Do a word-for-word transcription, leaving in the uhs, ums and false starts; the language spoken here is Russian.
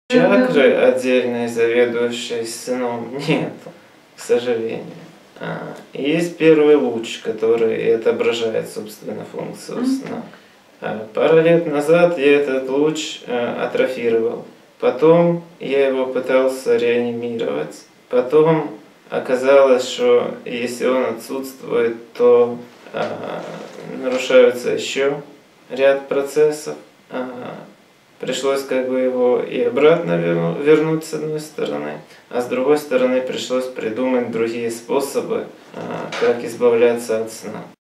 Чакры отдельной, заведующей сном, нет, к сожалению. А, есть первый луч, который отображает, собственно, функцию сна. А, пару лет назад я этот луч а, атрофировал. Потом я его пытался реанимировать. Потом оказалось, что если он отсутствует, то а, нарушаются еще ряд процессов. А, Пришлось как бы его и обратно вернуть с одной стороны, а с другой стороны пришлось придумать другие способы, как избавляться от сна.